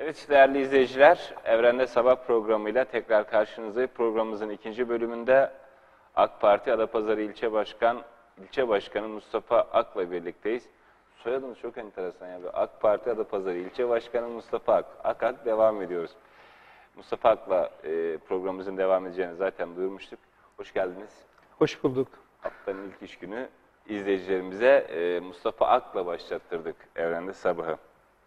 Evet değerli izleyiciler, Evrende Sabah programıyla tekrar karşınızdayız. Programımızın ikinci bölümünde AK Parti Adapazarı İlçe Başkanı Mustafa Ak'la birlikteyiz. Soyadınız çok enteresan ya. AK Parti Adapazarı İlçe Başkanı Mustafa Ak. Ak devam ediyoruz. Mustafa Ak'la programımızın devam edeceğini zaten duyurmuştuk. Hoş geldiniz. Hoş bulduk. Haftanın ilk iş günü izleyicilerimize Mustafa Ak'la başlattırdık Evrende Sabahı.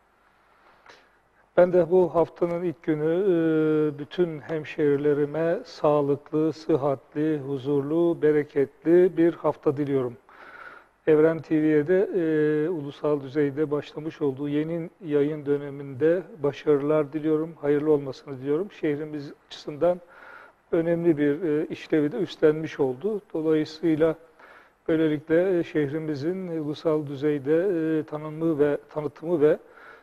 Ben de bu haftanın ilk günü bütün hemşehrilerime sağlıklı, sıhhatli, huzurlu, bereketli bir hafta diliyorum. Evren TV'ye de ulusal düzeyde başlamış olduğu yeni yayın döneminde başarılar diliyorum, hayırlı olmasını diliyorum. Şehrimiz açısından önemli bir işlevi de üstlenmiş oldu. Dolayısıyla böylelikle şehrimizin ulusal düzeyde tanıtımı ve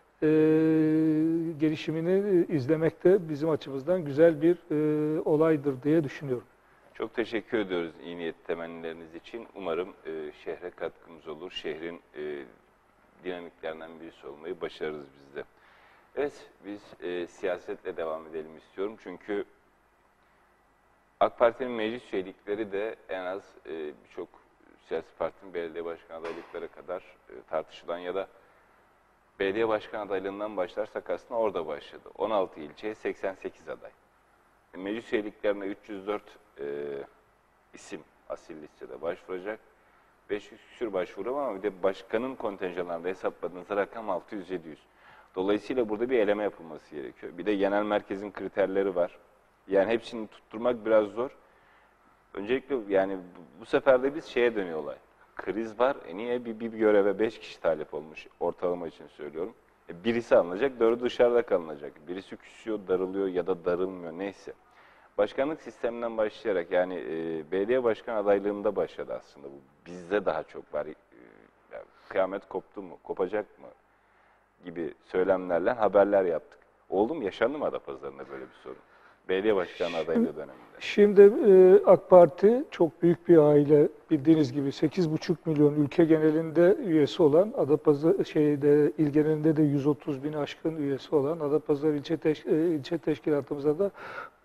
gelişimini izlemek de bizim açımızdan güzel bir olaydır diye düşünüyorum. Çok teşekkür ediyoruz iyi niyet temennileriniz için. Umarım şehre katkımız olur. Şehrin dinamiklerinden birisi olmayı başarırız biz de. Evet, biz siyasetle devam edelim istiyorum. Çünkü AK Parti'nin meclis üyelikleri de en az birçok siyasi partinin belediye başkan adaylıkları kadar tartışılan ya da belediye başkan adaylığından başlarsak aslında orada başladı. 16 ilçeye 88 aday. Meclis üyeliklerine 304 isim asil listede başvuracak. 500 küsur başvuru ama bir de başkanın kontenjanlarında hesapladığınız rakam 600-700. Dolayısıyla burada bir eleme yapılması gerekiyor. Bir de genel merkezin kriterleri var. Yani hepsini tutturmak biraz zor. Öncelikle yani bu sefer de biz şeye dönüyor olay. Kriz var. Niye bir göreve 5 kişi talip olmuş? Ortalama için söylüyorum. Birisi alınacak, 4'ü dışarıda kalınacak. Birisi küsüyor, darılıyor ya da darılmıyor neyse. Başkanlık sisteminden başlayarak yani belediye başkan adaylığında başladı aslında bu. Bizde daha çok var. Yani kıyamet koptu mu, kopacak mı gibi söylemlerle haberler yaptık. Oldu mu? Yaşandı mı Adapazarı'nda böyle bir sorun? Belediye başkanı adaylığı döneminde. Şimdi AK Parti çok büyük bir aile, bildiğiniz gibi 8,5 milyon ülke genelinde üyesi olan, il genelinde de 130 bin aşkın üyesi olan Adapazarı ilçe teşkilatımızda da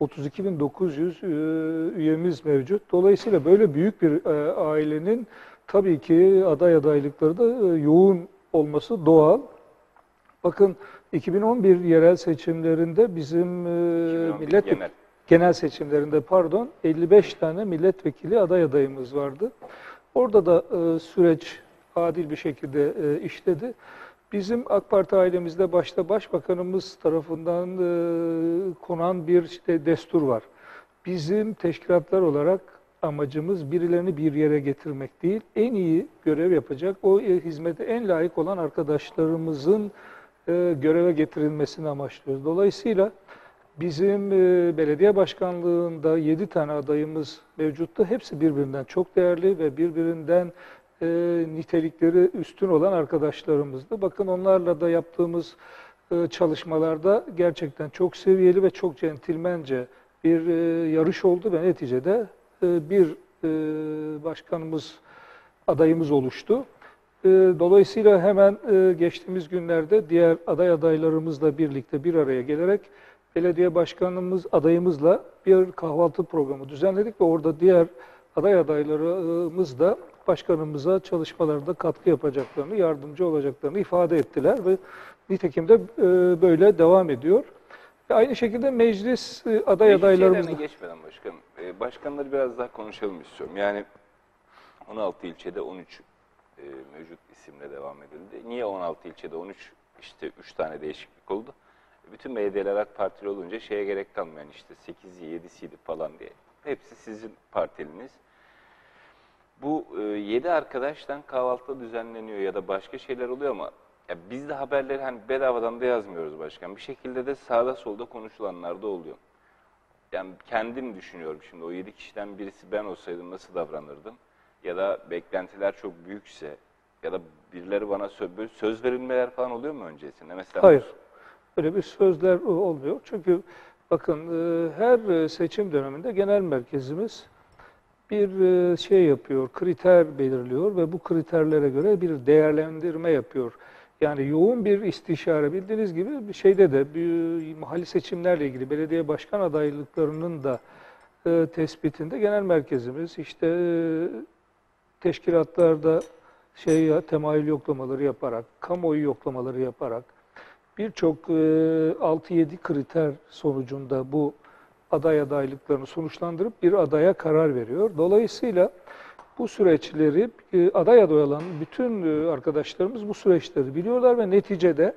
32.900 üyemiz mevcut. Dolayısıyla böyle büyük bir ailenin tabii ki adaylıkları da yoğun olması doğal. Bakın 2011 yerel seçimlerinde bizim genel seçimlerinde 55 tane milletvekili adayımız vardı. Orada da süreç adil bir şekilde işledi. Bizim AK Parti ailemizde başta Başbakanımız tarafından konan bir destur var. Bizim teşkilatlar olarak amacımız birilerini bir yere getirmek değil, en iyi görev yapacak, o hizmete en layık olan arkadaşlarımızın göreve getirilmesini amaçlıyoruz. Dolayısıyla bizim belediye başkanlığında 7 tane adayımız mevcuttu. Hepsi birbirinden çok değerli ve birbirinden nitelikleri üstün olan arkadaşlarımızdı. Bakın onlarla da yaptığımız çalışmalarda gerçekten çok seviyeli ve çok centilmence bir yarış oldu ve neticede bir adayımız oluştu. Dolayısıyla hemen geçtiğimiz günlerde diğer adaylarımızla birlikte bir araya gelerek belediye başkanımız adayımızla bir kahvaltı programı düzenledik ve orada diğer adaylarımız da başkanımıza çalışmalarında katkı yapacaklarını, yardımcı olacaklarını ifade ettiler ve nitekim de böyle devam ediyor. Ve aynı şekilde meclis adaylarımız geçmeden başkanım, başkanları biraz daha konuşalım istiyorum. Yani 16 ilçede 13 mevcut isimle devam edildi. Niye 16 ilçede 13? İşte 3 tane değişiklik oldu. Bütün belediyeler AK Partili olunca şeye gerek kalmayan işte 8'i 7'siydi falan diye. Hepsi sizin partiliniz. Bu 7 arkadaştan kahvaltı düzenleniyor ya da başka şeyler oluyor ama ya biz de haberleri hani bedavadan da yazmıyoruz başkan. Bir şekilde de sağda solda konuşulanlar da oluyor. Yani kendim düşünüyorum şimdi o 7 kişiden birisi ben olsaydım nasıl davranırdım? Ya da beklentiler çok büyükse ya da birileri bana söz verilmeler falan oluyor mu öncesinde? Mesela hayır, öyle bir sözler olmuyor. Çünkü bakın her seçim döneminde genel merkezimiz bir şey yapıyor, kriter belirliyor ve bu kriterlere göre bir değerlendirme yapıyor. Yani yoğun bir istişare, bildiğiniz gibi bir şeyde de bir mahalli seçimlerle ilgili belediye başkan adaylıklarının da tespitinde genel merkezimiz işte teşkilatlarda temayül yoklamaları yaparak, kamuoyu yoklamaları yaparak birçok 6-7 kriter sonucunda bu aday adaylıklarını sonuçlandırıp bir adaya karar veriyor. Dolayısıyla bu süreçleri aday olan bütün arkadaşlarımız bu süreçleri biliyorlar ve neticede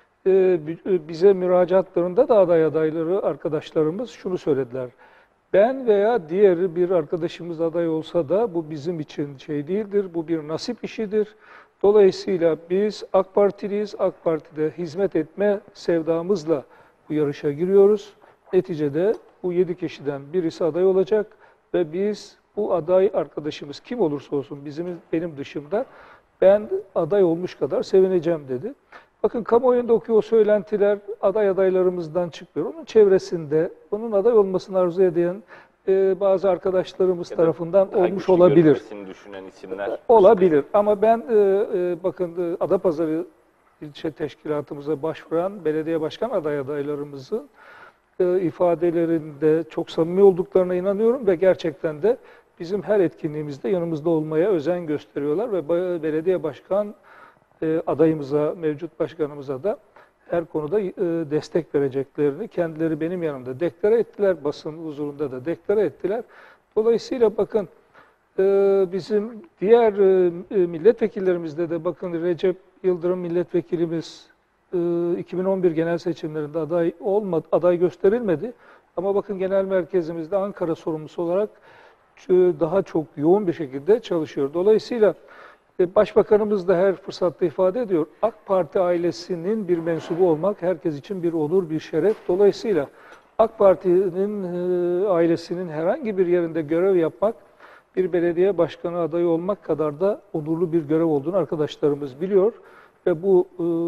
bize müracaatlarında da aday adayları arkadaşlarımız şunu söylediler. Ben veya diğer bir arkadaşımız aday olsa da bu bizim için şey değildir, bu bir nasip işidir. Dolayısıyla biz AK Partiliyiz, AK Parti'de hizmet etme sevdamızla bu yarışa giriyoruz. Neticede bu 7 kişiden birisi aday olacak ve biz bu aday arkadaşımız kim olursa olsun benim dışımda ben aday olmuş kadar sevineceğim dedi. Bakın kamuoyundaki o söylentiler adaylarımızdan çıkmıyor. Onun çevresinde onun aday olmasını arzu eden bazı arkadaşlarımız tarafından olmuş olabilir. Düşünen isimler Olabilir ama ben bakın Adapazarı ilçe teşkilatımıza başvuran belediye başkan adaylarımızın ifadelerinde çok samimi olduklarına inanıyorum ve gerçekten de bizim her etkinliğimizde yanımızda olmaya özen gösteriyorlar ve belediye başkan adayımıza, mevcut başkanımıza da her konuda destek vereceklerini kendileri benim yanımda deklare ettiler. Basın huzurunda da deklare ettiler. Dolayısıyla bakın bizim diğer milletvekillerimizde de bakın Recep Yıldırım milletvekilimiz 2011 genel seçimlerinde aday gösterilmedi. Ama bakın genel merkezimizde Ankara sorumlusu olarak daha çok yoğun bir şekilde çalışıyor. Dolayısıyla Başbakanımız da her fırsatta ifade ediyor. AK Parti ailesinin bir mensubu olmak herkes için bir onur, bir şeref. Dolayısıyla AK Parti'nin ailesinin herhangi bir yerinde görev yapmak, bir belediye başkanı adayı olmak kadar da onurlu bir görev olduğunu arkadaşlarımız biliyor. Ve bu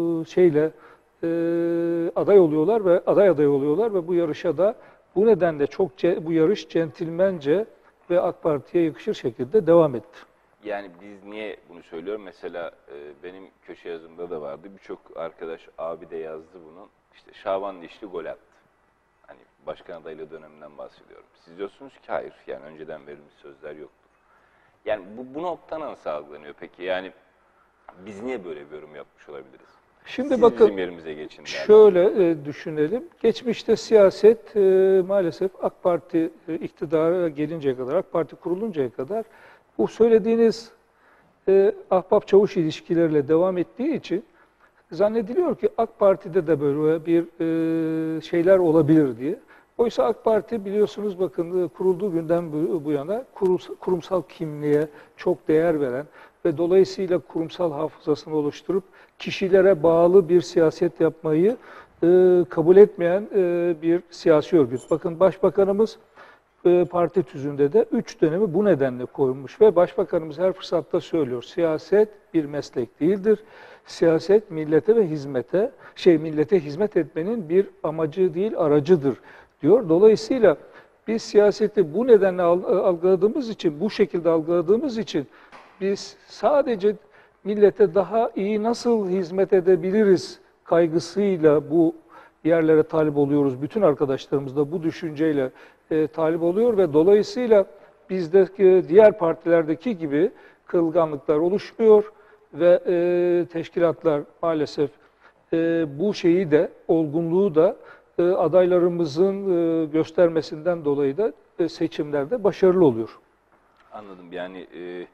aday oluyorlar ve aday oluyorlar ve bu yarışa da bu nedenle bu yarış centilmence ve AK Parti'ye yakışır şekilde devam etti. Yani biz niye bunu söylüyorum? Mesela benim köşe yazımda da vardı. Birçok arkadaş abi de yazdı bunu. İşte Şaban Dişli gol attı. Hani başkan adaylığı döneminden bahsediyorum. Siz diyorsunuz ki hayır. Yani önceden verilmiş sözler yoktur. Yani bu noktadan nasıl algılanıyor peki? Yani biz niye böyle bir yorum yapmış olabiliriz? Şimdi Siz bakın bizim yerimize geçin. şöyle düşünelim. Geçmişte siyaset maalesef AK Parti iktidara gelinceye kadar, AK Parti kuruluncaya kadar bu söylediğiniz ahbap-çavuş ilişkileriyle devam ettiği için zannediliyor ki AK Parti'de de böyle bir şeyler olabilir diye. Oysa AK Parti biliyorsunuz bakın kurulduğu günden bu yana kurumsal kimliğe çok değer veren ve dolayısıyla kurumsal hafızasını oluşturup kişilere bağlı bir siyaset yapmayı kabul etmeyen bir siyasi örgüt. Bakın Başbakanımız parti tüzüğünde de 3 dönemi bu nedenle koymuş ve Başbakanımız her fırsatta söylüyor. Siyaset bir meslek değildir. Siyaset millete ve millete hizmet etmenin bir amacı değil, aracıdır diyor. Dolayısıyla biz siyaseti bu nedenle algıladığımız için, bu şekilde algıladığımız için biz sadece millete daha iyi nasıl hizmet edebiliriz kaygısıyla bu yerlere talip oluyoruz. Bütün arkadaşlarımız da bu düşünceyle talip oluyor ve dolayısıyla bizdeki diğer partilerdeki gibi kırılganlıklar oluşmuyor ve teşkilatlar maalesef bu şeyi de, olgunluğu da adaylarımızın göstermesinden dolayı da seçimlerde başarılı oluyor. Anladım. Yani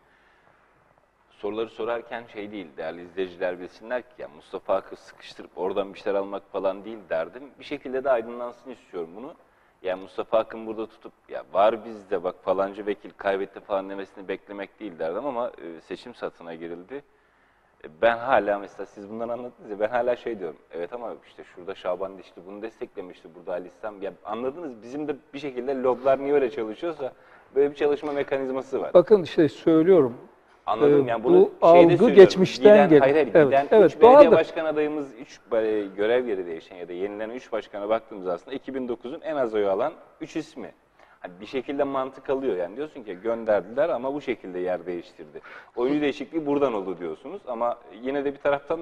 soruları sorarken şey değil, değerli izleyiciler bilsinler ki ya Mustafa Ak'ı sıkıştırıp oradan bir şeyler almak falan değil derdim. Bir şekilde de aydınlansın istiyorum bunu. Yani Mustafa Ak'ın burada tutup ya var bizde bak falanca vekil kaybetti falan demesini beklemek değil derdim ama seçim satına girildi. Ben hala mesela siz bundan anladınız ya ben hala şey diyorum. Evet ama işte şurada Şaban Dişli bunu desteklemişti. Burada Ali İhsan. Ya anladınız bizim de bir şekilde loblar niye öyle çalışıyorsa böyle bir çalışma mekanizması var. Bakın işte söylüyorum. Anladım yani bunu bu algı geçmişten gelen. Hayır, giden evet, 3 belediye doğaldır. başkan adayımız 3 görev yeri değişen ya da yenilenen 3 başkana baktığımız aslında 2009'un en az oy alan 3 ismi. Hani bir şekilde mantık alıyor yani diyorsun ki gönderdiler ama bu şekilde yer değiştirdi. Oyuncu değişikliği buradan oldu diyorsunuz ama yine de bir taraftan da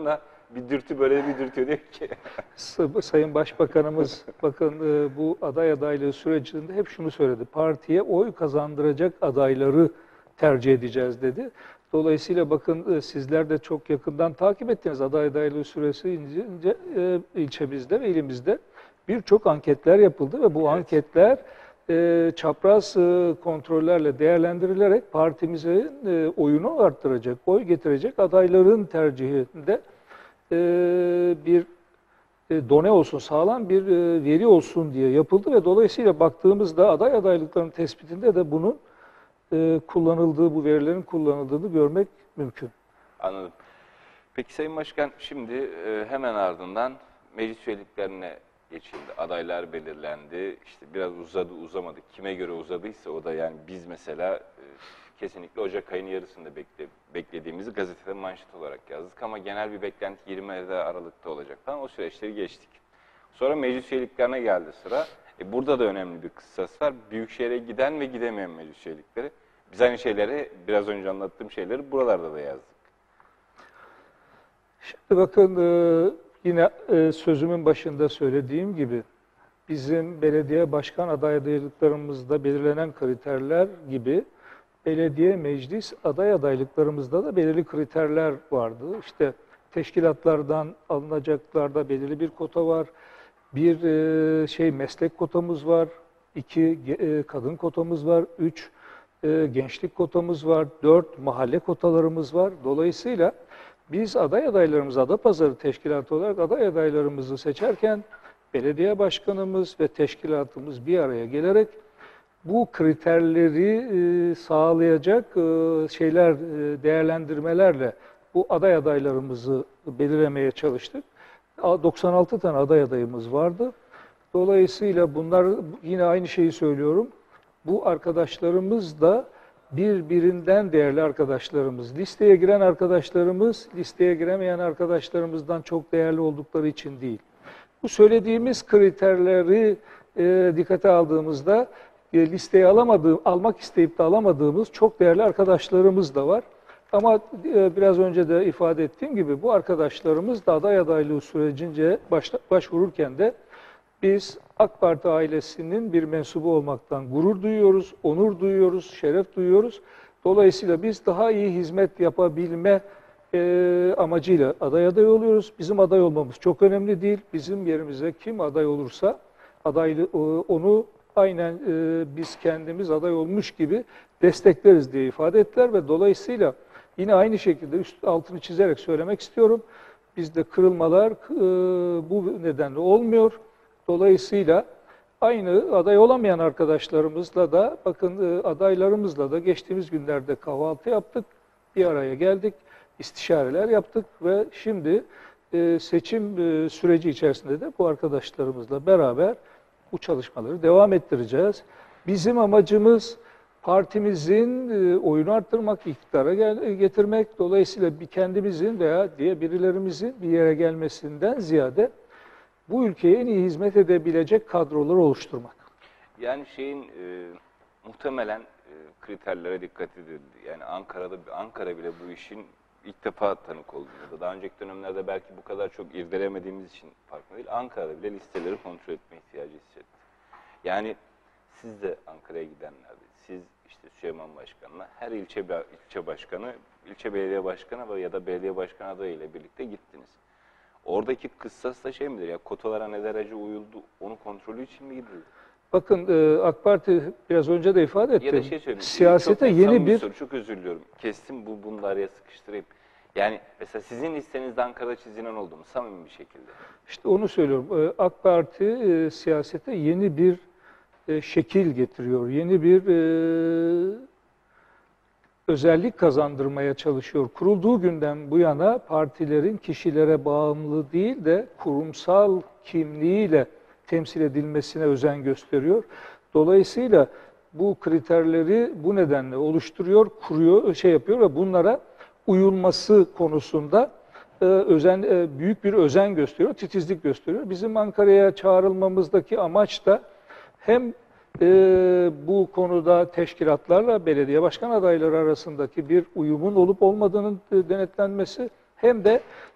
bir dürtü böyle bir dürtüyor diyor ki. Sayın Başbakanımız bakın bu aday adaylığı sürecinde hep şunu söyledi. Partiye oy kazandıracak adayları tercih edeceğiz dedi. Dolayısıyla bakın sizler de çok yakından takip ettiniz aday adaylığı süresince ilçemizde ve ilimizde birçok anketler yapıldı ve bu anketler çapraz kontrollerle değerlendirilerek partimizin oyunu arttıracak, oy getirecek adayların tercihinde bir done olsun, sağlam bir veri olsun diye yapıldı ve dolayısıyla baktığımızda aday adaylıklarının tespitinde de bunun kullanıldığı, bu verilerin kullanıldığını görmek mümkün. Anladım. Peki Sayın Başkan, şimdi hemen ardından meclis üyeliklerine geçildi. Adaylar belirlendi. İşte biraz uzadı, uzamadı. Kime göre uzadıysa o da yani biz mesela kesinlikle Ocak ayının yarısında beklediğimizi gazetede manşet olarak yazdık. Ama genel bir beklenti 20 Aralık'ta olacak falan. O süreçleri geçtik. Sonra meclis üyeliklerine geldi sıra. Burada da önemli bir kıssas var. Büyükşehir'e giden ve gidemeyen meclis üyelikleri. Biz aynı şeyleri, biraz önce anlattığım şeyleri buralarda da yazdık. Şimdi bakın yine sözümün başında söylediğim gibi bizim belediye başkan adaylıklarımızda belirlenen kriterler gibi belediye meclis aday adaylıklarımızda da belirli kriterler vardı. İşte teşkilatlardan alınacaklarda belirli bir kota var. Bir meslek kotamız var. 2 kadın kotamız var. 3 gençlik kotamız var. 4 mahalle kotalarımız var. Dolayısıyla biz aday adaylarımız, Adapazarı Teşkilatı olarak aday adaylarımızı seçerken belediye başkanımız ve teşkilatımız bir araya gelerek bu kriterleri sağlayacak değerlendirmelerle bu aday adaylarımızı belirlemeye çalıştık. 96 tane aday adayımız vardı. Dolayısıyla bunlar yine aynı şeyi söylüyorum. Bu arkadaşlarımız da birbirinden değerli arkadaşlarımız. Listeye giren arkadaşlarımız, listeye giremeyen arkadaşlarımızdan çok değerli oldukları için değil. Bu söylediğimiz kriterleri dikkate aldığımızda listeye almak isteyip de alamadığımız çok değerli arkadaşlarımız da var. Ama biraz önce de ifade ettiğim gibi bu arkadaşlarımız da aday adaylığı sürecince başvururken de biz AK Parti ailesinin bir mensubu olmaktan gurur duyuyoruz, onur duyuyoruz, şeref duyuyoruz. Dolayısıyla biz daha iyi hizmet yapabilme amacıyla aday oluyoruz. Bizim aday olmamız çok önemli değil. Bizim yerimize kim aday olursa onu aynen biz kendimiz aday olmuş gibi destekleriz diye ifade ettiler ve dolayısıyla yine aynı şekilde altını çizerek söylemek istiyorum. Bizde kırılmalar bu nedenle olmuyor. Dolayısıyla aynı aday olamayan arkadaşlarımızla da bakın adaylarımızla da geçtiğimiz günlerde kahvaltı yaptık. Bir araya geldik, istişareler yaptık ve şimdi seçim süreci içerisinde de bu arkadaşlarımızla beraber bu çalışmaları devam ettireceğiz. Bizim amacımız partimizin oyunu arttırmak, iktidara getirmek. Dolayısıyla kendimizin veya diye birilerimizin bir yere gelmesinden ziyade bu ülkeye en iyi hizmet edebilecek kadroları oluşturmak. Yani muhtemelen kriterlere dikkat edildi. Yani Ankara bile bu işin ilk defa tanık oldu. Daha önceki dönemlerde belki bu kadar çok irdelemediğimiz için farkında değil. Ankara'da bile listeleri kontrol etme ihtiyacı hissetti. Yani siz de Ankara'ya gidenlerdi. Siz işte Süleyman Başkan'la her ilçe başkanı, ilçe belediye başkanı ya da belediye başkanı adayı ile birlikte gittiniz. Oradaki kıssas da şey midir ya, kotalara ne derece uyuldu, onu kontrolü için mi gidildi? Bakın AK Parti biraz önce de ifade etti. Ya da şey söyleyeyim. Siyasete yeni bir soru, çok özür diliyorum. Kestim bunu da araya sıkıştırayım. Yani mesela sizin listenizde Ankara'da çizilen oldu mu samimi bir şekilde? İşte onu söylüyorum. AK Parti siyasete yeni bir şekil getiriyor. Yeni bir özellik kazandırmaya çalışıyor. Kurulduğu günden bu yana partilerin kişilere bağımlı değil de kurumsal kimliğiyle temsil edilmesine özen gösteriyor. Dolayısıyla bu kriterleri bu nedenle oluşturuyor, kuruyor, yapıyor ve bunlara uyulması konusunda büyük bir özen gösteriyor, titizlik gösteriyor. Bizim Ankara'ya çağrılmamızdaki amaç da hem bu konuda teşkilatlarla belediye başkan adayları arasındaki bir uyumun olup olmadığının denetlenmesi hem de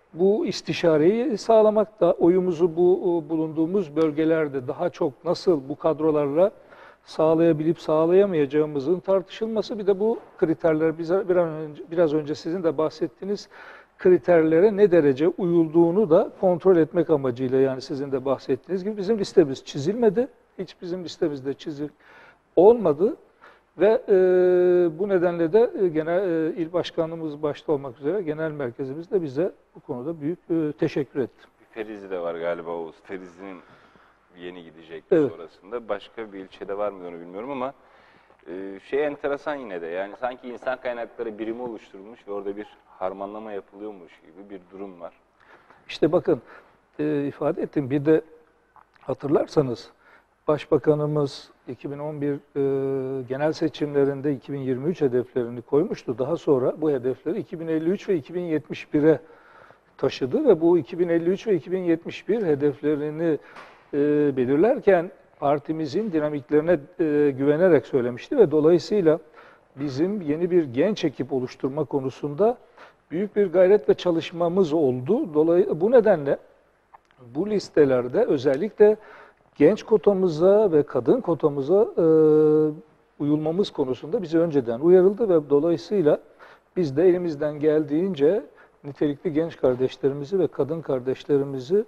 bu istişareyi sağlamak da oyumuzu bu bulunduğumuz bölgelerde daha çok nasıl bu kadrolarla sağlayabilip sağlayamayacağımızın tartışılması. Bir de bu kriterler biraz önce sizin de bahsettiğiniz kriterlere ne derece uyulduğunu da kontrol etmek amacıyla, yani sizin de bahsettiğiniz gibi bizim listemiz çizilmedi. Hiç bizim listemizde çizil olmadı. Ve bu nedenle de genel il başkanımız başta olmak üzere genel merkezimiz de bize bu konuda büyük teşekkür etti. Ferizi de var galiba Oğuz. Ferizi'nin yeni gidecek Evet. sonrasında. Başka bir ilçede var mı onu bilmiyorum ama şey enteresan yine de, yani sanki insan kaynakları birimi oluşturulmuş ve orada bir harmanlama yapılıyormuş gibi bir durum var. İşte bakın ifade ettim. Bir de hatırlarsanız Başbakanımız 2011 genel seçimlerinde 2023 hedeflerini koymuştu. Daha sonra bu hedefleri 2053 ve 2071'e taşıdı ve bu 2053 ve 2071 hedeflerini belirlerken partimizin dinamiklerine güvenerek söylemişti ve dolayısıyla bizim yeni bir genç ekip oluşturma konusunda büyük bir gayret ve çalışmamız oldu. Bu nedenle bu listelerde özellikle genç kotamıza ve kadın kotamıza uyulmamız konusunda bize önceden uyarıldı ve dolayısıyla biz de elimizden geldiğince nitelikli genç kardeşlerimizi ve kadın kardeşlerimizi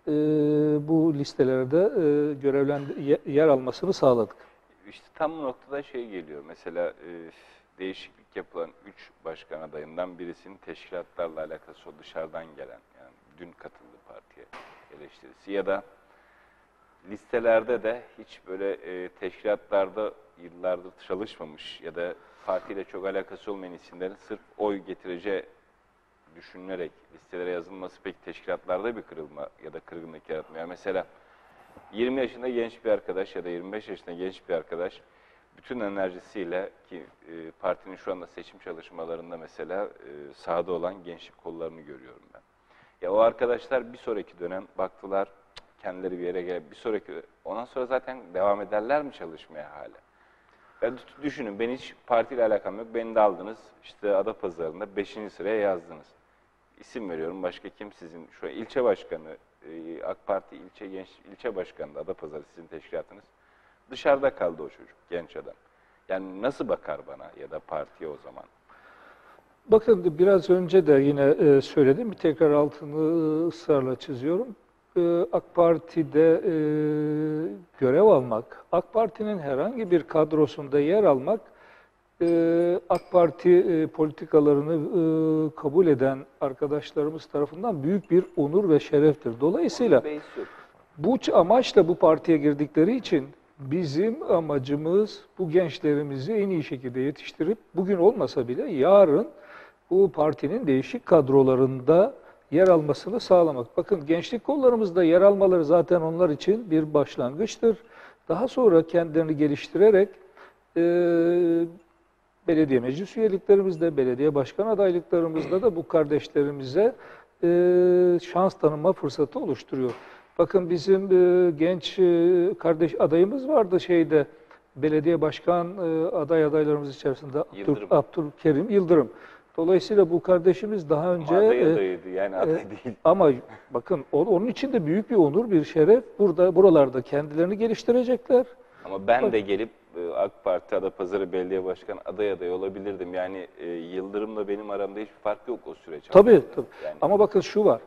bu listelerde yer almasını sağladık. İşte tam bu noktada şey geliyor. Mesela değişiklik yapılan 3 başkan adayından birisinin teşkilatlarla alakası o dışarıdan gelen, yani dün katıldı partiye eleştirisi ya da listelerde de hiç böyle teşkilatlarda yıllardır çalışmamış ya da partiyle çok alakası olmayan isimlerin sırf oy getireceği düşünülerek listelere yazılması pek teşkilatlarda bir kırılma ya da kırgınlık yaratmıyor. Mesela 20 yaşında genç bir arkadaş ya da 25 yaşında genç bir arkadaş bütün enerjisiyle ki partinin şu anda seçim çalışmalarında mesela sahada olan gençlik kollarını görüyorum ben. Ya o arkadaşlar bir sonraki dönem baktılar kendileri bir yere gelip bir sonraki ondan sonra zaten devam ederler mi çalışmaya hala? Ya düşünün, ben hiç partiyle alakam yok. Beni de aldınız işte Adapazarı'nda 5. sıraya yazdınız. İsim veriyorum, başka kim sizin şu an ilçe başkanı, AK Parti ilçe başkanı da Adapazarı sizin teşkilatınız. Dışarıda kaldı o çocuk, genç adam. Yani nasıl bakar bana ya da partiye o zaman? Bakın biraz önce de yine söyledim, bir tekrar altını ısrarla çiziyorum. AK Parti'de görev almak, AK Parti'nin herhangi bir kadrosunda yer almak, AK Parti politikalarını kabul eden arkadaşlarımız tarafından büyük bir onur ve şereftir. Dolayısıyla bu amaçla bu partiye girdikleri için bizim amacımız bu gençlerimizi en iyi şekilde yetiştirip bugün olmasa bile yarın bu partinin değişik kadrolarında yer almasını sağlamak. Bakın gençlik kollarımızda yer almaları zaten onlar için bir başlangıçtır. Daha sonra kendilerini geliştirerek belediye meclis üyeliklerimizde, belediye başkan adaylıklarımızda da bu kardeşlerimize şans tanıma fırsatı oluşturuyor. Bakın bizim genç kardeş adayımız vardı belediye başkan adaylarımız içerisinde Abdülkerim Yıldırım. Dolayısıyla bu kardeşimiz daha önce adayıydı yani aday değil. Ama bakın onun için de büyük bir onur, bir şeref. Buralarda kendilerini geliştirecekler. Ama ben de gelip AK Parti Adapazarı Belediye Başkanı adayı olabilirdim. Yani Yıldırım'la benim aramda hiçbir fark yok o süreç. Tabii. Yani. Ama bakın şu var.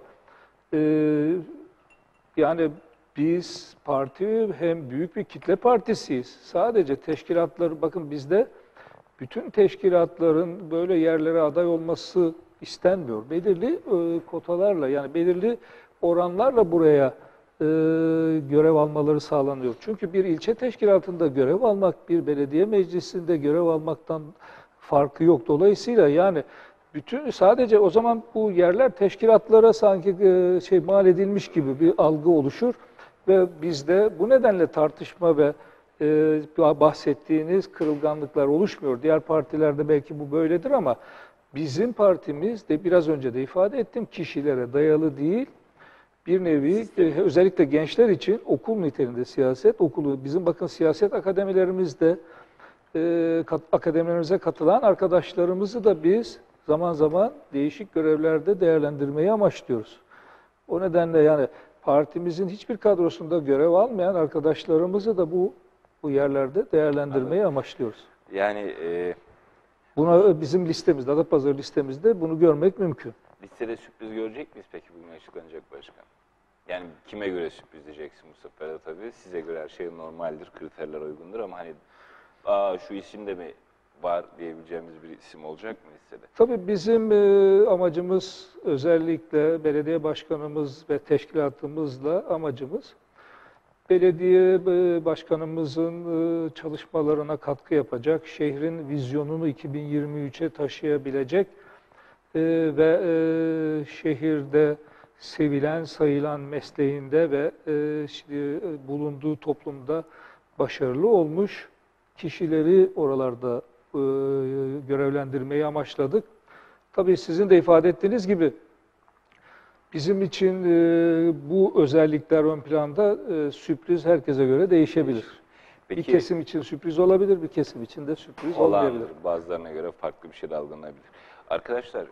Yani biz parti hem büyük bir kitle partisiyiz. Sadece teşkilatları, bakın bizde bütün teşkilatların böyle yerlere aday olması istenmiyor. Belirli kotalarla, yani belirli oranlarla buraya görev almaları sağlanıyor. Çünkü bir ilçe teşkilatında görev almak, bir belediye meclisinde görev almaktan farkı yok. Dolayısıyla yani sadece o zaman bu yerler teşkilatlara sanki mal edilmiş gibi bir algı oluşur ve bizde bu nedenle tartışma ve bahsettiğiniz kırılganlıklar oluşmuyor. Diğer partilerde belki bu böyledir ama bizim partimiz de biraz önce de ifade ettim, kişilere dayalı değil, bir nevi özellikle gençler için okul niteliğinde siyaset okulu. Bizim bakın siyaset akademilerimizde akademilerimize katılan arkadaşlarımızı da biz zaman zaman değişik görevlerde değerlendirmeyi amaçlıyoruz. O nedenle yani partimizin hiçbir kadrosunda görev almayan arkadaşlarımızı da bu yerlerde değerlendirmeyi amaçlıyoruz. Yani Buna bizim listemizde, Adapazarı listemizde bunu görmek mümkün. listede sürpriz görecek miyiz peki bugün açıklanacak başkan? Yani kime göre sürpriz diyeceksin bu sefer de tabii. Size göre her şey normaldir, kriterler uygundur ama hani şu isim de mi var diyebileceğimiz bir isim olacak mı listede? Tabii bizim amacımız özellikle belediye başkanımız ve teşkilatımızla amacımız belediye başkanımızın çalışmalarına katkı yapacak, şehrin vizyonunu 2023'e taşıyabilecek ve şehirde sevilen, sayılan mesleğinde ve bulunduğu toplumda başarılı olmuş kişileri oralarda görevlendirmeyi amaçladık. Tabii sizin de ifade ettiğiniz gibi bizim için bu özellikler ön planda, sürpriz herkese göre değişebilir. Bir Peki kesim için sürpriz olabilir, bir kesim için de sürpriz olmayabilir. bazılarına göre farklı bir şey de algılanabilir. Arkadaşlar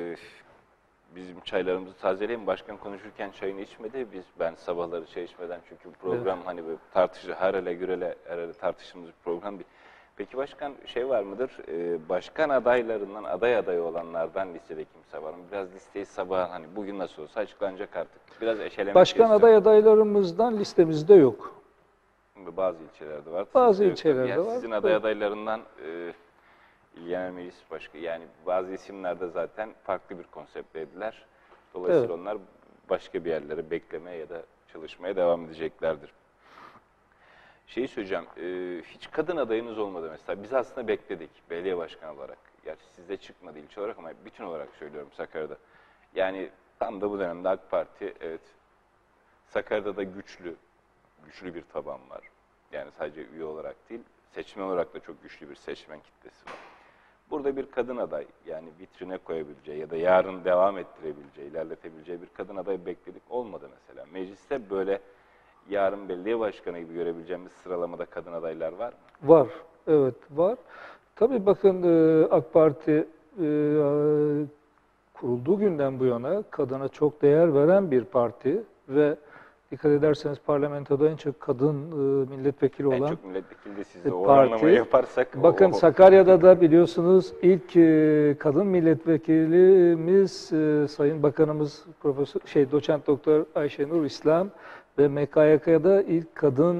bizim çaylarımızı tazeleyin. Başkan konuşurken çayını içmedi. Ben sabahları çay içmeden çünkü program hani böyle harale gürele herhalde tartıştığımız bir program değil. Peki başkan şey var mıdır? Başkan adaylarından aday olanlardan listede kimse var mı? Biraz listeyi sabah hani bugün nasıl olsa açıklanacak artık. Biraz eşelemek Başkan istiyorum. adaylarımızdan listemizde yok. Bazı ilçelerde var. Bazı sizde yok tabii. ilçelerde Yani var. sizin adaylarından İlgen Meclis Başkanı yani bazı isimler de zaten farklı bir konseptleydiler. Dolayısıyla Evet. onlar başka bir yerlere beklemeye ya da çalışmaya devam edeceklerdir. Şeyi söyleyeceğim, hiç kadın adayınız olmadı mesela. Biz aslında bekledik belediye başkanı olarak. Gerçi sizde çıkmadı ilçe olarak ama bütün olarak söylüyorum Sakarya'da. Yani tam da bu dönemde AK Parti, evet Sakarya'da da güçlü bir taban var. Yani sadece üye olarak değil, seçmen olarak da çok güçlü bir seçmen kitlesi var. Burada bir kadın aday, yani vitrine koyabileceği ya da yarın devam ettirebileceği, ilerletebileceği bir kadın aday bekledik. Olmadı mesela. Mecliste böyle yarın belediye başkanı gibi görebileceğimiz sıralamada kadın adaylar var mı? Var, evet var. Tabii bakın AK Parti kurulduğu günden bu yana kadına çok değer veren bir parti ve dikkat ederseniz parlamentoda en çok kadın milletvekili En olan çok milletvekili de sizde. O parti. oranlamayı yaparsak... Bakın Sakarya'da da biliyorsunuz ilk kadın milletvekilimiz Sayın Bakanımız Doçent Doktor Ayşenur İslam ve MKYK'da ilk kadın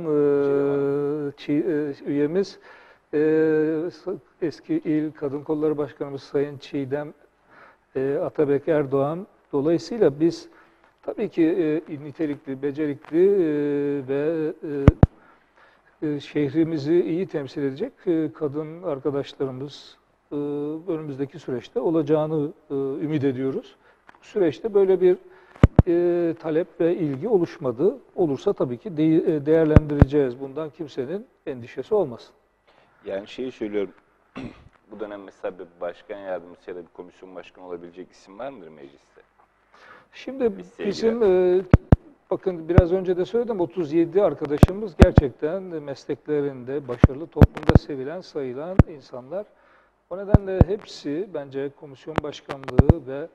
üyemiz eski İl Kadın Kolları Başkanımız Sayın Çiğdem Atabek Erdoğan. Dolayısıyla biz tabii ki nitelikli, becerikli ve şehrimizi iyi temsil edecek kadın arkadaşlarımız önümüzdeki süreçte olacağını ümit ediyoruz. Bu süreçte böyle bir talep ve ilgi oluşmadı. Olursa tabii ki değerlendireceğiz. Bundan kimsenin endişesi olmasın. Yani şeyi söylüyorum, bu dönem mesela bir başkan yardımcısı ya da bir komisyon başkanı olabilecek isim var mıdır mecliste? Şimdi Listeye bizim bakın biraz önce de söyledim 37 arkadaşımız gerçekten mesleklerinde başarılı, toplumda sevilen, sayılan insanlar. O nedenle hepsi bence komisyon başkanlığı ve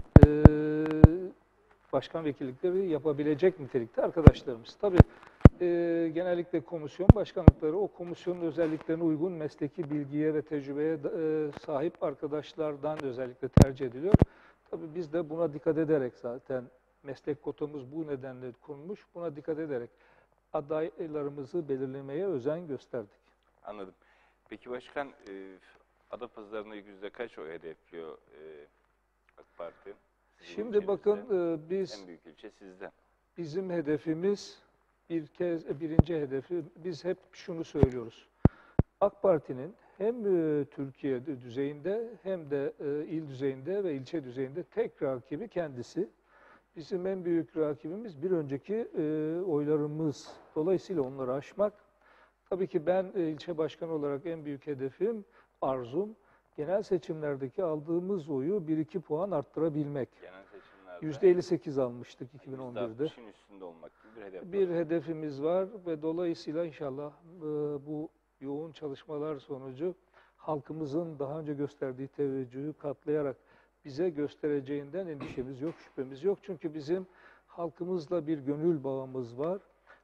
başkan vekillikleri yapabilecek nitelikte arkadaşlarımız. Tabii genellikle komisyon başkanlıkları o komisyonun özelliklerine uygun mesleki bilgiye ve tecrübeye sahip arkadaşlardan özellikle tercih ediliyor. Tabii biz de buna dikkat ederek zaten meslek kotamız bu nedenle kurulmuş. Buna dikkat ederek adaylarımızı belirlemeye özen gösterdik. Anladım. Peki başkan, Adapazarı'nda yüzde kaç oy hedefliyor AK Parti? Şimdi bakın biz en büyük ilçe sizde. bizim hedefimiz birinci hedefi biz hep şunu söylüyoruz. AK Parti'nin hem Türkiye düzeyinde hem de il düzeyinde ve ilçe düzeyinde tek rakibi kendisi. Bizim en büyük rakibimiz bir önceki oylarımız. Dolayısıyla onları aşmak. Tabii ki ben ilçe başkanı olarak en büyük hedefim, arzum, genel seçimlerdeki aldığımız oyu 1-2 puan arttırabilmek. Genel seçimlerde %58 almıştık 2011'de. %60'ın üstünde olmak gibi bir hedef var. Bir hedefimiz var ve dolayısıyla inşallah bu yoğun çalışmalar sonucu halkımızın daha önce gösterdiği teveccühü katlayarak bize göstereceğinden endişemiz yok, şüphemiz yok. Çünkü bizim halkımızla bir gönül bağımız var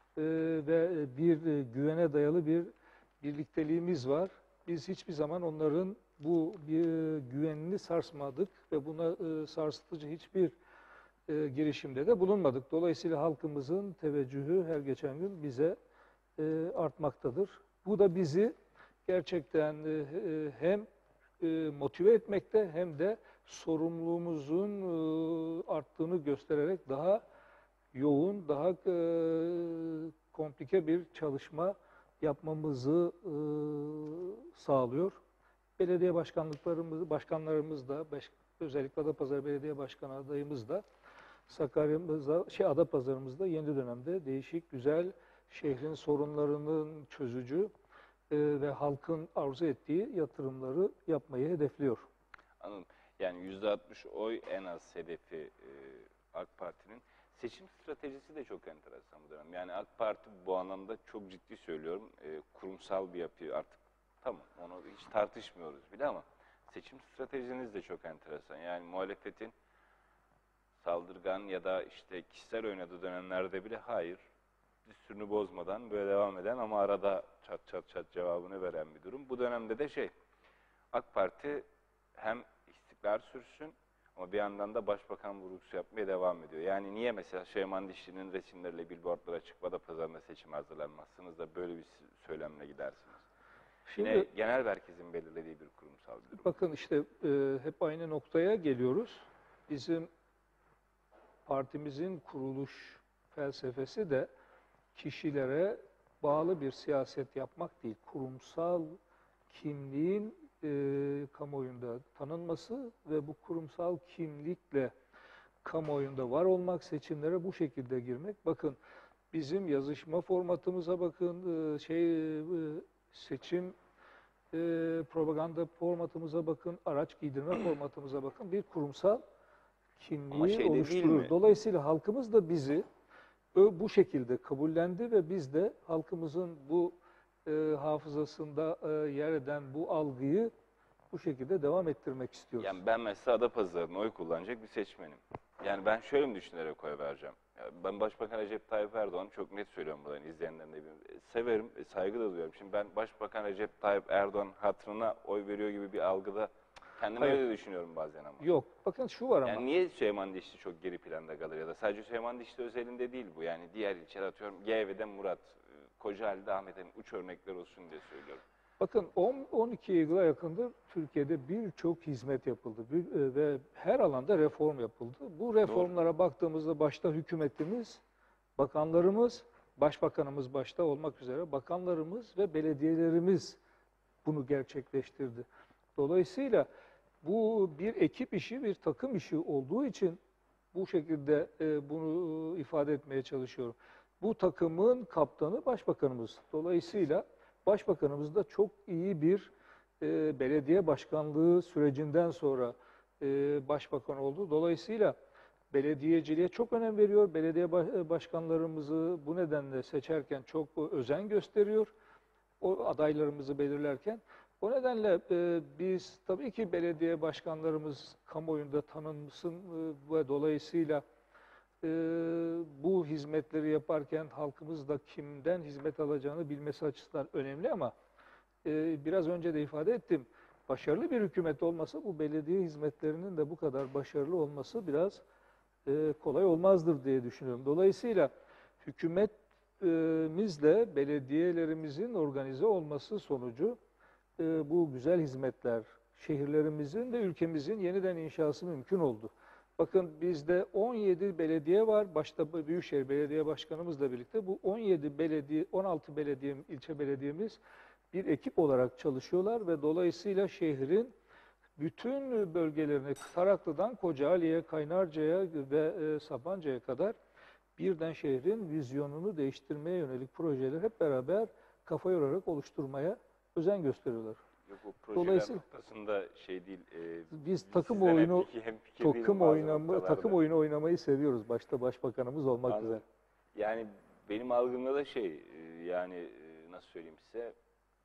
ve bir güvene dayalı bir birlikteliğimiz var. Biz hiçbir zaman onların bu güvenini sarsmadık ve buna sarsıtıcı hiçbir girişimde de bulunmadık. Dolayısıyla halkımızın teveccühü her geçen gün bize artmaktadır. Bu da bizi gerçekten hem motive etmekte hem de sorumluluğumuzun arttığını göstererek daha yoğun, daha komplike bir çalışma yapmamızı sağlıyor. Belediye başkanlarımız da, özellikle Adapazarı Belediye Başkanı adayımız da Sakarya'mızda, Adapazarı'mızda yeni dönemde değişik, güzel, şehrin sorunlarının çözücü ve halkın arzu ettiği yatırımları yapmayı hedefliyor. Anladım. Yani %60 oy en az hedefi AK Parti'nin. Seçim stratejisi de çok enteresan bu dönem. Yani AK Parti bu anlamda çok ciddi söylüyorum. Kurumsal bir yapı artık, tamam, onu hiç tartışmıyoruz bile ama seçim stratejiniz de çok enteresan. Yani muhalefetin saldırgan ya da işte kişisel oynadığı dönemlerde bile hayır, düsturunu bozmadan böyle devam eden ama arada çat çat çat cevabını veren bir durum. Bu dönemde de AK Parti hem istikrar sürsün ama bir yandan da başbakan vurgusu yapmaya devam ediyor. Yani niye mesela Süleyman Dişli'nin resimleriyle billboardlara çıkıp Adapazarı'nda seçim hazırlanmazsınız da böyle bir söylemle gidersiniz? Şimdi Yine genel merkezin belirlediği bir kurumsal bir durum. bakın işte hep aynı noktaya geliyoruz. Bizim partimizin kuruluş felsefesi de kişilere bağlı bir siyaset yapmak değil, kurumsal kimliğin kamuoyunda tanınması ve bu kurumsal kimlikle kamuoyunda var olmak, seçimlere bu şekilde girmek. Bakın bizim yazışma formatımıza bakın, seçim propaganda formatımıza bakın, araç giydirme formatımıza bakın. Bir kurumsal Ama kimliği de değil oluşturur. mi? Dolayısıyla halkımız da bizi bu şekilde kabullendi ve biz de halkımızın bu hafızasında yer eden bu algıyı bu şekilde devam ettirmek istiyoruz. Yani ben mesela Adapazarı'na oy kullanacak bir seçmenim. Yani ben şöyle mi düşünerek oy vereceğim? Ya ben Başbakan Recep Tayyip Erdoğan, çok net söylüyorum buradan izleyenlerin de bilmiyorum, severim, saygı da duyuyorum. Şimdi ben Başbakan Recep Tayyip Erdoğan hatırına oy veriyor gibi bir algıda kendim Hayır. öyle düşünüyorum bazen ama. Yok. Bakın şu var ama. Yani niye Süleyman Dişli çok geri planda kalır ya da sadece Süleyman Dişli özelinde değil bu. Yani diğer ilçeler, atıyorum GV'de Murat, Kocaeli'de Ahmet Emin, uç örnekler olsun diye söylüyorum. Bakın 12 yıla yakındır Türkiye'de birçok hizmet yapıldı ve her alanda reform yapıldı. Bu reformlara baktığımızda başta hükümetimiz, bakanlarımız, başbakanımız başta olmak üzere bakanlarımız ve belediyelerimiz bunu gerçekleştirdi. Dolayısıyla bu bir ekip işi, bir takım işi olduğu için bu şekilde bunu ifade etmeye çalışıyorum. Bu takımın kaptanı başbakanımız. Dolayısıyla başbakanımız da çok iyi bir belediye başkanlığı sürecinden sonra başbakan oldu. Dolayısıyla belediyeciliğe çok önem veriyor. Belediye başkanlarımızı bu nedenle seçerken çok özen gösteriyor. O adaylarımızı belirlerken. O nedenle biz tabii ki belediye başkanlarımız kamuoyunda tanınsın ve dolayısıyla bu hizmetleri yaparken halkımız da kimden hizmet alacağını bilmesi açısından önemli ama biraz önce de ifade ettim. Başarılı bir hükümet olmasa bu belediye hizmetlerinin de bu kadar başarılı olması biraz kolay olmazdır diye düşünüyorum. Dolayısıyla hükümetimizle belediyelerimizin organize olması sonucu bu güzel hizmetler şehirlerimizin ve ülkemizin yeniden inşası mümkün oldu. Bakın bizde 17 belediye var. Başta Büyükşehir Belediye Başkanımızla birlikte bu 17 belediye, 16 belediye, ilçe belediyemiz bir ekip olarak çalışıyorlar ve dolayısıyla şehrin bütün bölgelerine Taraklı'dan Kocaeli'ye, Kaynarca'ya ve Sapanca'ya kadar birden şehrin vizyonunu değiştirmeye yönelik projeleri hep beraber kafa yorarak oluşturmaya özen gösteriyorlar. Yok, o projeler noktasında değil. Biz takım oyunu takım oyunu oynamayı seviyoruz. Başta başbakanımız olmak üzere. Yani benim algımda da yani nasıl söyleyeyim size,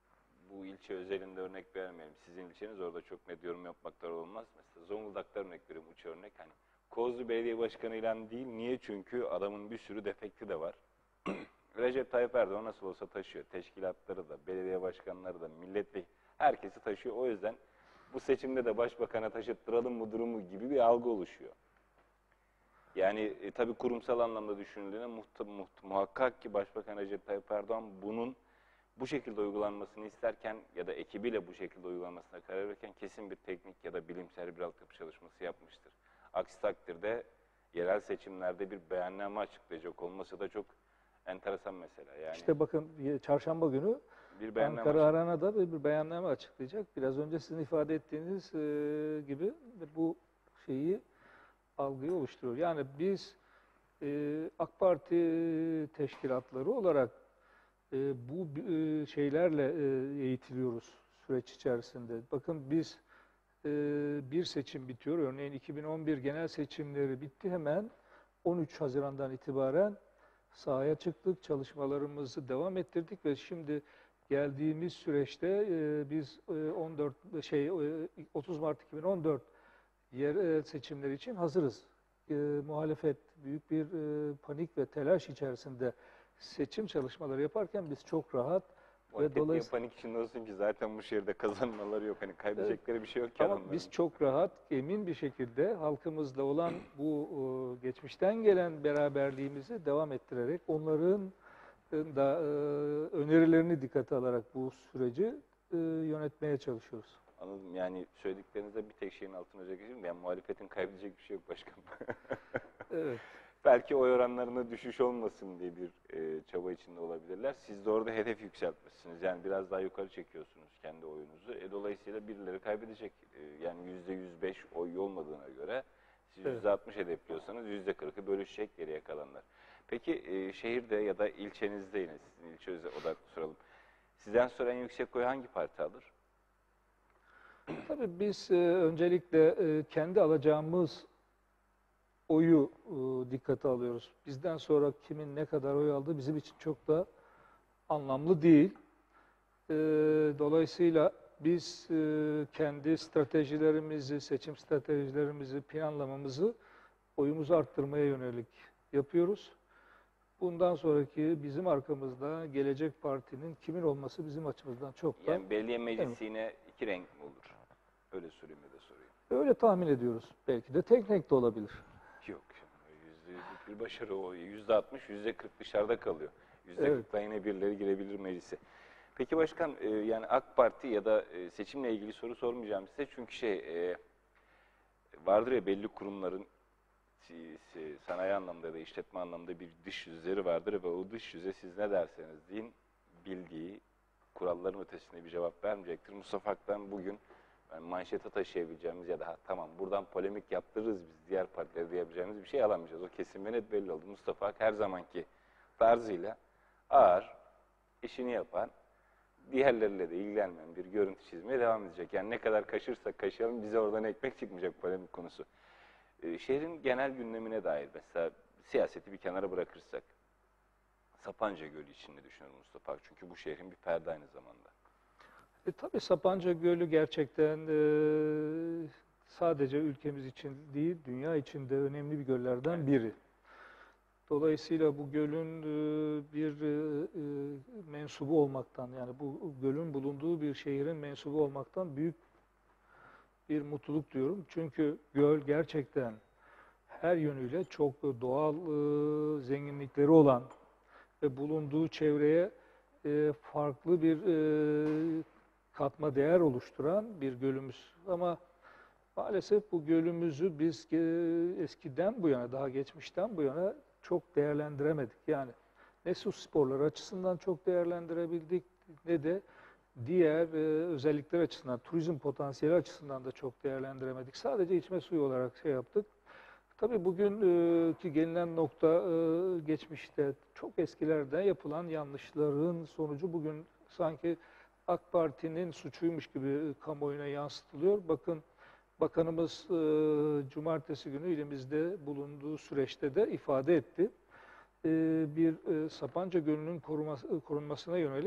bu ilçe özelinde örnek vermeyelim. Sizin ilçeniz, orada çok net yorum yapmaklar olmaz. Mesela Zonguldak'ta örnek veriyorum, uç örnek. Hani Kozlu Belediye Başkanı ilan değil. Niye? Çünkü adamın bir sürü defekti de var. Recep Tayyip Erdoğan nasıl olsa taşıyor. Teşkilatları da, belediye başkanları da, milletvekili, herkesi taşıyor. O yüzden bu seçimde de başbakana taşıttıralım mı durumu gibi bir algı oluşuyor. Yani tabii kurumsal anlamda düşünüldüğünde muhakkak ki Başbakan Recep Tayyip Erdoğan bunun bu şekilde uygulanmasını isterken ya da ekibiyle bu şekilde uygulanmasına karar verirken kesin bir teknik ya da bilimsel bir altyapı çalışması yapmıştır. Aksi takdirde yerel seçimlerde bir beyanname açıklayacak olması da çok enteresan mesela. Yani İşte bakın çarşamba günü bir beyanname Ankara Arena'da bir beyanname açıklayacak. Biraz önce sizin ifade ettiğiniz gibi bu şeyi, algıyı oluşturuyor. Yani biz AK Parti teşkilatları olarak bu şeylerle eğitiliyoruz süreç içerisinde. Bakın biz bir seçim bitiyor. Örneğin 2011 genel seçimleri bitti, hemen 13 Haziran'dan itibaren sahaya çıktık, çalışmalarımızı devam ettirdik ve şimdi geldiğimiz süreçte biz 30 Mart 2014 yerel seçimleri için hazırız. Muhalefet büyük bir panik ve telaş içerisinde seçim çalışmaları yaparken biz çok rahat ve muhalefet niye dolayısıyla panik içinde olsun ki, zaten bu şehirde kazanmaları yok. Hani kaybedecekleri bir şey yok ki ama adamların. biz çok rahat, emin bir şekilde halkımızla olan bu geçmişten gelen beraberliğimizi devam ettirerek onların da önerilerini dikkate alarak bu süreci yönetmeye çalışıyoruz. Anladım. Yani söylediklerinizde bir tek şeyin altına özellikle, yani muhalefetin kaybedecek bir şey yok başkanım. Evet. Belki oy oranlarına düşüş olmasın diye bir çaba içinde olabilirler. Siz de orada hedef yükseltmişsiniz. Yani biraz daha yukarı çekiyorsunuz kendi oyunuzu. Dolayısıyla birileri kaybedecek. Yani %105 oy olmadığına göre siz Evet. %60 hedefliyorsanız %40'ı bölüşecek geriye kalanlar. Peki şehirde ya da ilçenizde, yine sizin ilçe odaklı soralım. Sizden sonra en yüksek oy hangi parti alır? Tabii biz öncelikle kendi alacağımız oyu dikkate alıyoruz. Bizden sonra kimin ne kadar oy aldığı bizim için çok da anlamlı değil. Dolayısıyla biz kendi stratejilerimizi, seçim stratejilerimizi, planlamamızı oyumuzu arttırmaya yönelik yapıyoruz. Bundan sonraki bizim arkamızda gelecek partinin kimin olması bizim açımızdan çok da Yani belediye önemli. meclisi yine iki renk mi olur? Öyle sorayım ya da sorayım. Öyle tahmin ediyoruz. Belki de tek renk de olabilir. Yok. %100'lük bir başarı o. %60, %40 dışarıda kalıyor. %40'dan yine birileri girebilir meclise. Peki başkan, yani AK Parti ya da seçimle ilgili soru sormayacağım size. Çünkü vardır ya, belli kurumların sanayi anlamda ya da işletme anlamda bir dış yüzleri vardır ve o dış yüze siz ne derseniz deyin bildiği, kuralların ötesinde bir cevap vermeyecektir. Mustafa Ak'tan bugün yani manşete taşıyabileceğimiz ya da tamam buradan polemik yaptırırız biz diğer partilere diyebileceğimiz bir şey alamayacağız. O kesin ve net belli oldu. Mustafa Ak her zamanki tarzıyla ağır, işini yapan, diğerleriyle de ilgilenmeyen bir görüntü çizmeye devam edecek. Yani ne kadar kaşırsak kaşıyalım bize oradan ekmek çıkmayacak polemik konusu. Şehrin genel gündemine dair mesela siyaseti bir kenara bırakırsak Sapanca Gölü için ne düşünüyorum Mustafa Ak? Çünkü bu şehrin bir perde aynı zamanda. Tabii Sapanca Gölü gerçekten sadece ülkemiz için değil, dünya için de önemli bir göllerden biri. Dolayısıyla bu gölün bir mensubu olmaktan, yani bu gölün bulunduğu bir şehrin mensubu olmaktan büyük bir mutluluk duyuyorum. Çünkü göl gerçekten her yönüyle çok doğal zenginlikleri olan ve bulunduğu çevreye farklı bir katma değer oluşturan bir gölümüz. Ama maalesef bu gölümüzü biz eskiden bu yana, daha geçmişten bu yana çok değerlendiremedik. Yani ne su sporları açısından çok değerlendirebildik, ne de diğer özellikler açısından, turizm potansiyeli açısından da çok değerlendiremedik. Sadece içme suyu olarak şey yaptık. Tabii bugünkü gelinen nokta geçmişte çok eskilerden yapılan yanlışların sonucu bugün sanki AK Parti'nin suçuymuş gibi kamuoyuna yansıtılıyor. Bakın Bakanımız cumartesi günü ilimizde bulunduğu süreçte de ifade etti. Bir Sapanca Gölü'nün korunmasına yönelik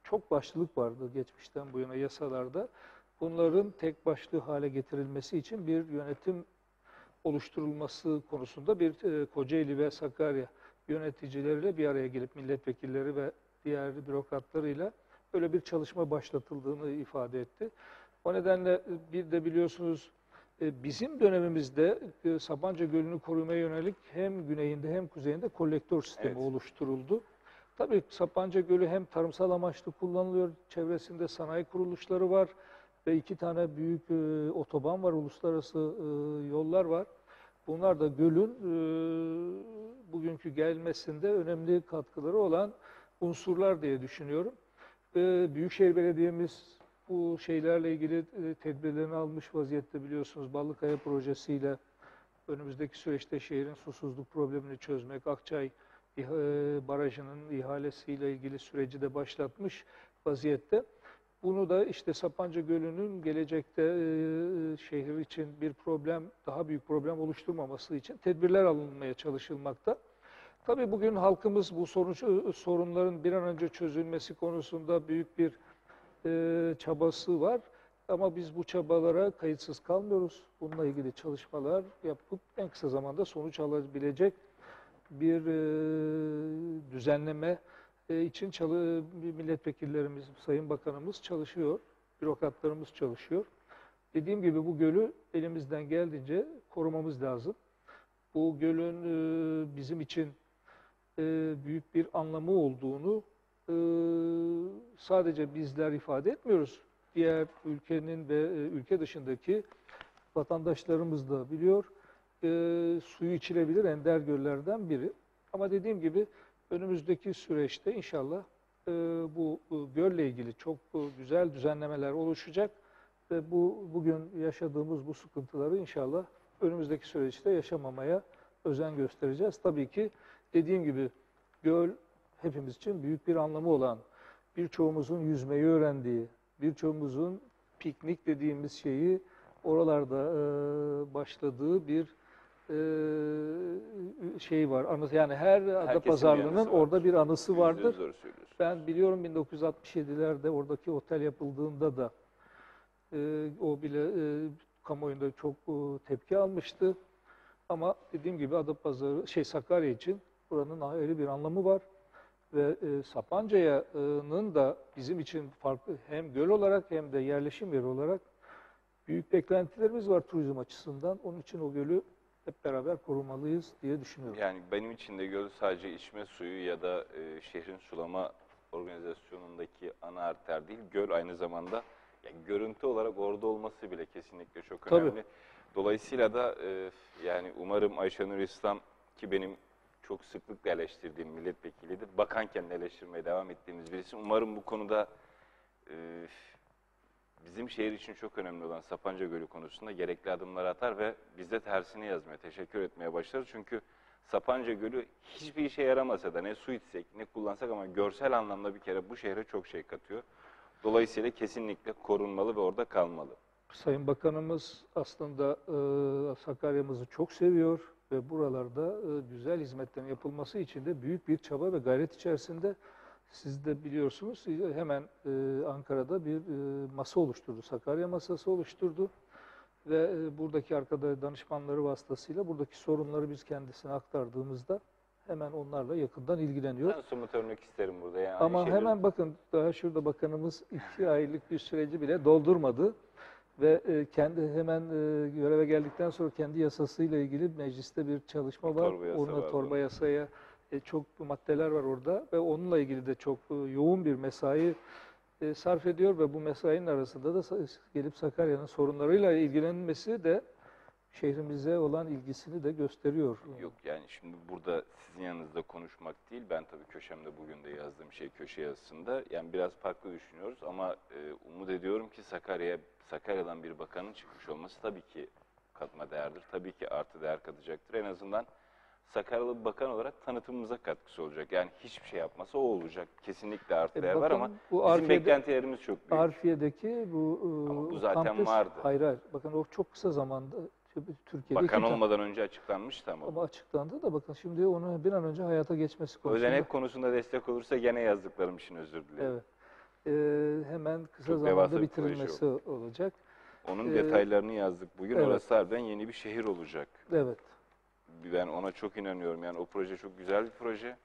çok başlılık vardı geçmişten bu yana yasalarda. Bunların tek başlı hale getirilmesi için bir yönetim oluşturulması konusunda bir Kocaeli ve Sakarya yöneticileriyle bir araya gelip milletvekilleri ve diğer bürokratlarıyla böyle bir çalışma başlatıldığını ifade etti. O nedenle bir de biliyorsunuz bizim dönemimizde Sapanca Gölü'nü korumaya yönelik hem güneyinde hem kuzeyinde kolektör sistemi oluşturuldu. Tabii Sapanca Gölü hem tarımsal amaçlı kullanılıyor, çevresinde sanayi kuruluşları var ve 2 tane büyük otoban var, uluslararası yollar var. Bunlar da gölün bugünkü gelmesinde önemli katkıları olan unsurlar diye düşünüyorum. Büyükşehir Belediye'miz bu şeylerle ilgili tedbirlerini almış vaziyette biliyorsunuz. Ballıkaya projesiyle önümüzdeki süreçte şehrin susuzluk problemini çözmek, Akçay Barajı'nın ihalesiyle ilgili süreci de başlatmış vaziyette. Bunu da işte Sapanca Gölü'nün gelecekte şehir için bir problem, daha büyük problem oluşturmaması için tedbirler alınmaya çalışılmakta. Tabii bugün halkımız bu sorunların bir an önce çözülmesi konusunda büyük bir çabası var. Ama biz bu çabalara kayıtsız kalmıyoruz. Bununla ilgili çalışmalar yapıp en kısa zamanda sonuç alabilecek bir düzenleme için milletvekillerimiz, Sayın Bakanımız çalışıyor, bürokratlarımız çalışıyor. Dediğim gibi bu gölü elimizden geldiğince korumamız lazım. Bu gölün bizim için büyük bir anlamı olduğunu sadece bizler ifade etmiyoruz. Diğer ülkenin ve ülke dışındaki vatandaşlarımız da biliyor. Suyu içilebilir ender göllerden biri. Ama dediğim gibi önümüzdeki süreçte inşallah bu gölle ilgili çok güzel düzenlemeler oluşacak ve bugün yaşadığımız bu sıkıntıları inşallah önümüzdeki süreçte yaşamamaya özen göstereceğiz. Tabii ki dediğim gibi göl hepimiz için büyük bir anlamı olan, birçoğumuzun yüzmeyi öğrendiği, birçoğumuzun piknik dediğimiz şeyi oralarda başladığı bir şey var. Yani her Adapazarlı'nın orada bir anısı vardır. Ben biliyorum 1967'lerde oradaki otel yapıldığında da o bile kamuoyunda çok tepki almıştı. Ama dediğim gibi Sakarya için buranın ayrı bir anlamı var. Ve Sapanca'nın da bizim için farklı hem göl olarak hem de yerleşim yeri olarak büyük beklentilerimiz var turizm açısından. Onun için o gölü hep beraber korumalıyız diye düşünüyorum. Yani benim için de göl sadece içme suyu ya da şehrin sulama organizasyonundaki ana arter değil. Göl aynı zamanda yani görüntü olarak orada olması bile kesinlikle çok önemli. Tabii. Dolayısıyla da yani umarım Ayşenur İslam ki benim çok sıklıkla eleştirdiğim milletvekilidir. Bakanken de eleştirmeye devam ettiğimiz birisi. Umarım bu konuda bizim şehir için çok önemli olan Sapanca Gölü konusunda gerekli adımlar atar ve biz de tersini yazmaya, teşekkür etmeye başlarız. Çünkü Sapanca Gölü hiçbir işe yaramasa da ne su içsek ne kullansak ama görsel anlamda bir kere bu şehre çok şey katıyor. Dolayısıyla kesinlikle korunmalı ve orada kalmalı. Sayın Bakanımız aslında Sakarya'mızı çok seviyor ve buralarda güzel hizmetlerin yapılması için de büyük bir çaba ve gayret içerisinde. Siz de biliyorsunuz hemen Ankara'da bir masa oluşturdu, Sakarya masası oluşturdu ve buradaki arkada danışmanları vasıtasıyla buradaki sorunları biz kendisine aktardığımızda hemen onlarla yakından ilgileniyor. Ben somut örnek isterim burada. Yani ama hemen bakın daha şurada bakanımız 2 aylık bir süreci bile doldurmadı. Ve kendi hemen göreve geldikten sonra kendi yasasıyla ilgili mecliste bir çalışma var. Orada torba yasaya çok maddeler var orada ve onunla ilgili de çok yoğun bir mesai sarf ediyor ve bu mesainin arasında da gelip Sakarya'nın sorunlarıyla ilgilenmesi de şehrimize olan ilgisini de gösteriyor. Yok yani şimdi burada sizin yanınızda konuşmak değil, ben tabii köşemde bugün de yazdığım şey köşe yazısında yani biraz farklı düşünüyoruz ama umut ediyorum ki Sakarya'dan bir bakanın çıkmış olması tabii ki katma değerdir. Tabii ki artı değer katacaktır. En azından Sakaryalı bir bakan olarak tanıtımımıza katkısı olacak. Yani hiçbir şey yapmasa o olacak. Kesinlikle artı değer var ama bizim beklentilerimiz çok büyük. Arfiye'deki bu zaten kampüs, vardı. Hayır. Bakın o çok kısa zamanda Türkiye'de bakan olmadan önce açıklanmıştı ama. Ama açıklandı da bakın şimdi onu bir an önce hayata geçmesi konusunda. Özenek konusunda destek olursa gene yazdıklarım için özür dilerim. Evet. hemen kısa Çok zamanda devasa bir proje bitirilmesi olacak. Onun Ee, detaylarını yazdık bugün. evet. Orası harbiden yeni bir şehir olacak. Evet. Ben ona çok inanıyorum. Yani o proje çok güzel bir proje.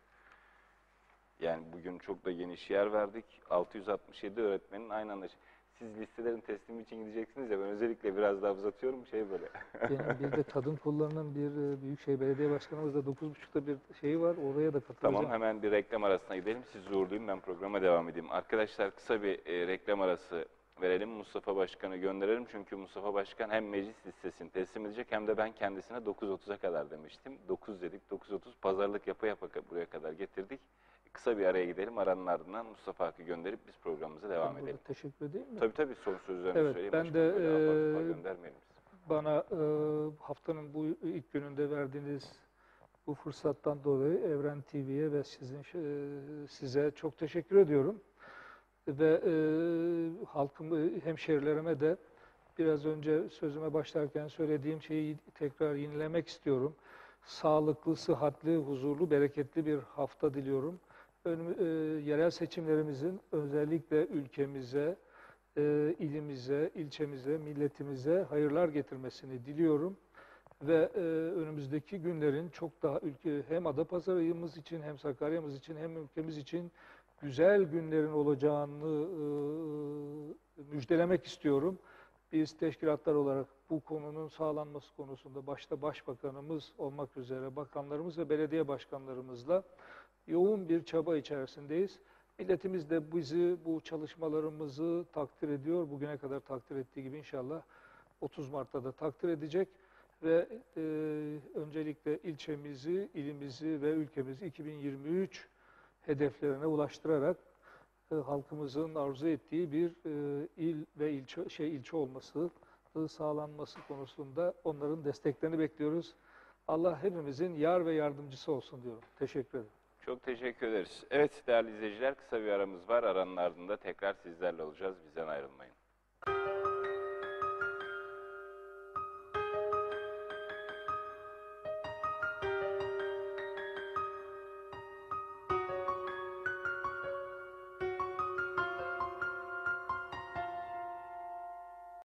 Yani bugün çok da geniş yer verdik. 667 öğretmenin aynı anda. Siz listelerin teslimi için gideceksiniz ya, ben özellikle biraz daha uzatıyorum böyle. Benim bir de kadın kollarının bir Büyükşehir Belediye Başkanımız da 9.30'da bir şeyi var. Oraya da Tamam, katılacağım. hemen bir reklam arasına gidelim. Sizi uğurlayayım, ben programa devam edeyim. Arkadaşlar, kısa bir reklam arası verelim. Mustafa Başkan'ı gönderelim. Çünkü Mustafa Başkan hem meclis listesini teslim edecek hem de ben kendisine 9.30'a kadar demiştim. 9 dedik, 9.30 pazarlık yapa yapa buraya kadar getirdik. Kısa bir araya gidelim. Aranın ardından Mustafa Ak'ı gönderip biz programımıza devam Ben burada edelim. teşekkür edeyim mi? Tabii son sözlerimi Evet, söyleyeyim. ben Başkanım, de böyle apar topar göndermeyelim biz. bana haftanın bu ilk gününde verdiğiniz bu fırsattan dolayı Evren TV'ye ve size çok teşekkür ediyorum. Ve hemşehrilerime de biraz önce sözüme başlarken söylediğim şeyi tekrar yenilemek istiyorum. Sağlıklı, sıhhatli, huzurlu, bereketli bir hafta diliyorum. Yerel seçimlerimizin özellikle ülkemize, ilimize, ilçemize, milletimize hayırlar getirmesini diliyorum. Ve önümüzdeki günlerin çok daha hem Adapazarı'mız için hem Sakarya'mız için hem ülkemiz için güzel günlerin olacağını müjdelemek istiyorum. Biz teşkilatlar olarak bu konunun sağlanması konusunda başta Başbakanımız olmak üzere bakanlarımız ve belediye başkanlarımızla yoğun bir çaba içerisindeyiz. Milletimiz de bu çalışmalarımızı takdir ediyor. Bugüne kadar takdir ettiği gibi inşallah 30 Mart'ta da takdir edecek ve öncelikle ilçemizi, ilimizi ve ülkemizi 2023 hedeflerine ulaştırarak halkımızın arzu ettiği bir il ve ilçe olması sağlanması konusunda onların desteklerini bekliyoruz. Allah hepimizin yar ve yardımcısı olsun diyorum. Teşekkür ederim. Çok teşekkür ederiz. Evet değerli izleyiciler, kısa bir aramız var. Aranın ardında tekrar sizlerle olacağız. Bizden ayrılmayın.